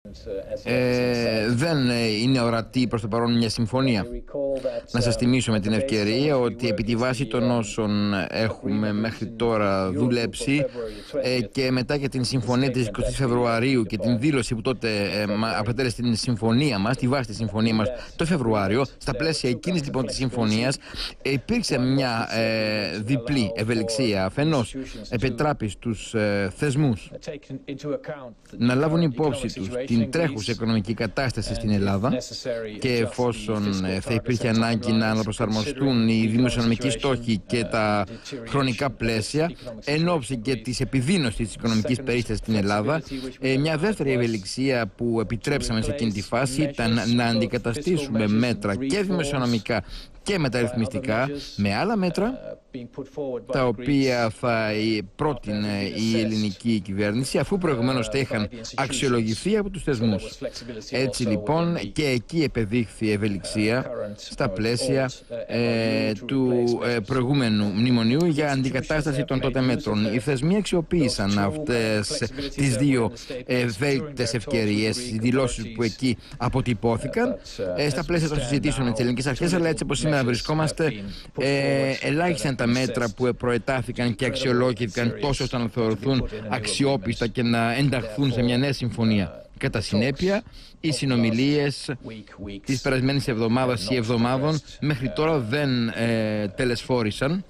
δεν είναι ορατή προς το παρόν μια συμφωνία. Να σας θυμίσω με την ευκαιρία ότι επί τη βάση των όσων έχουμε μέχρι τώρα δουλέψει και μετά και την συμφωνία της 20 Φεβρουαρίου και την δήλωση που τότε απετέλεσε την συμφωνία μας, τη βάση της συμφωνία μας το Φεβρουάριο, στα πλαίσια εκείνης λοιπόν της συμφωνίας υπήρξε μια διπλή ευελιξία. Αφενός επιτράπει στους θεσμούς να λάβουν υπόψη τους την τρέχουσα οικονομική κατάσταση στην Ελλάδα και εφόσον θα υπήρχε ανάγκη να αναπροσαρμοστούν οι δημοσιονομικοί στόχοι και τα χρονικά πλαίσια εν ώψη και της επιδείνωσης της οικονομικής περίστασης στην Ελλάδα, μια δεύτερη ευελιξία που επιτρέψαμε σε εκείνη τη φάση ήταν να αντικαταστήσουμε μέτρα και δημοσιονομικά και μεταρρυθμιστικά με άλλα μέτρα τα οποία θα πρότεινε η ελληνική κυβέρνηση αφού προηγουμένως θα είχαν αξιολογηθεί από τους θεσμούς. Έτσι λοιπόν και εκεί επεδείχθη ευελιξία στα πλαίσια του προηγούμενου μνημονίου για αντικατάσταση των τότε μέτρων. Οι θεσμοί αξιοποίησαν αυτές τις δύο ευέλικτες ευκαιρίες, οι δηλώσεις που εκεί αποτυπώθηκαν στα πλαίσια των συζητήσεων με τις ελληνικές αρχές, αλλά έτσι όπως σήμερα βρισκόμαστε, ελάχιστα τα μέτρα που προετάθηκαν και αξιολόγηθηκαν τόσο ώστε να θεωρηθούν αξιόπιστα και να ενταχθούν σε μια νέα συμφωνία. Κατά συνέπεια, οι συνομιλίες της περασμένης εβδομάδας ή εβδομάδων μέχρι τώρα δεν τελεσφόρησαν.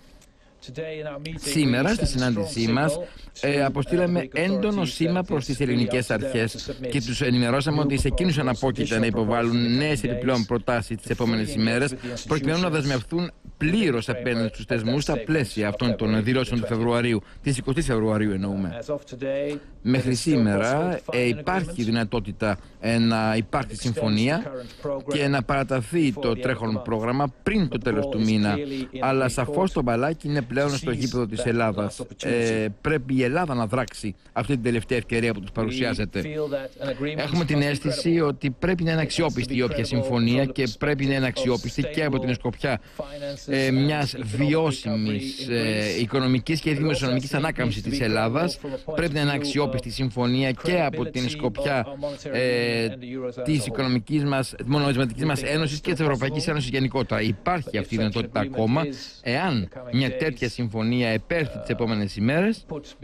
Σήμερα στη συνάντησή μας αποστήλαμε έντονο σήμα προς τις ελληνικές αρχές και τους ενημερώσαμε ότι σε εκείνους αναπόκειται να υποβάλουν νέες επιπλέον προτάσεις τις επόμενες ημέρες προκειμένου να δεσμευθούν πλήρως απέναντι στους θεσμούς στα πλαίσια αυτών των δηλώσεων του Φεβρουαρίου, της 20 Φεβρουαρίου εννοούμε. Μέχρι σήμερα υπάρχει δυνατότητα να υπάρχει συμφωνία και να παραταθεί το τρέχον πρόγραμμα πριν το τέλος του μήνα, αλλά σαφώς το μπαλάκι είναι πλέον στο γήπεδο της Ελλάδας. Πρέπει η Ελλάδα να δράξει αυτή την τελευταία ευκαιρία που τους παρουσιάζεται. Έχουμε την αίσθηση ότι πρέπει να είναι αξιόπιστη η όποια συμφωνία και πρέπει να είναι αξιόπιστη και από την σκοπιά μιας βιώσιμης οικονομικής και δημοσιονομικής ανάκαμψης της Ελλάδας. Πρέπει να είναι αξιόπιστη η συμφωνία και από την σκοπιά της οικονομικής μας, μονονομισματικής μας ένωσης και της Ευρωπαϊκής Ένωσης γενικότερα. Υπάρχει αυτή η δυνατότητα ακόμα, εάν μια τέτοια συμφωνία επέρθει τις επόμενες ημέρες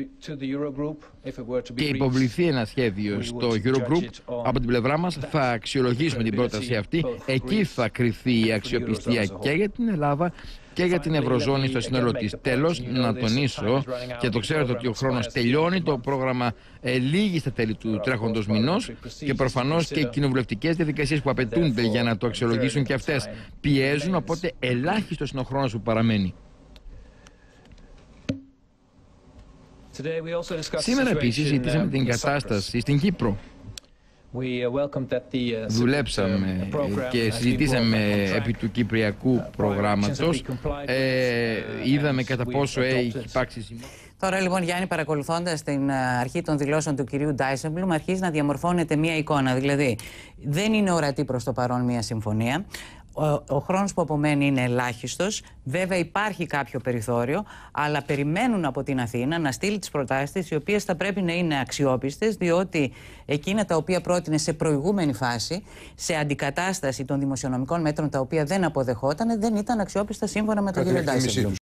και υποβληθεί ένα σχέδιο στο Eurogroup. Από την πλευρά μας θα αξιολογήσουμε την πρόταση αυτή. Εκεί θα κριθεί η αξιοπιστία και για την Ελλάδα και για την Ευρωζώνη στο σύνολο της. Τέλος, να τονίσω, και το ξέρετε ότι ο χρόνος τελειώνει, το πρόγραμμα λήγει στα τέλη του τρέχοντος μηνός και προφανώς και οι κοινοβουλευτικές διαδικασίες που απαιτούνται για να το αξιολογήσουν και αυτές πιέζουν, οπότε ελάχιστος είναι ο χρόνος που παραμένει. Σήμερα επίσης συζητήσαμε την κατάσταση στην Κύπρο. Δουλέψαμε και συζητήσαμε επί του κυπριακού προγράμματος. Είδαμε κατά πόσο έχει υπάρξει. Τώρα λοιπόν, Γιάννη, παρακολουθώντας την αρχή των δηλώσεων του κυρίου Ντάισεμπλουμ, αρχίζει να διαμορφώνεται μία εικόνα. Δηλαδή, δεν είναι ορατή προς το παρόν μία συμφωνία. Ο χρόνος που απομένει είναι ελάχιστος. Βέβαια υπάρχει κάποιο περιθώριο, αλλά περιμένουν από την Αθήνα να στείλει τις προτάσεις της, οι οποίες θα πρέπει να είναι αξιόπιστες, διότι εκείνα τα οποία πρότεινε σε προηγούμενη φάση, σε αντικατάσταση των δημοσιονομικών μέτρων τα οποία δεν αποδεχόταν, δεν ήταν αξιόπιστα σύμφωνα με τον κύριο Ντάισεμπλουμ.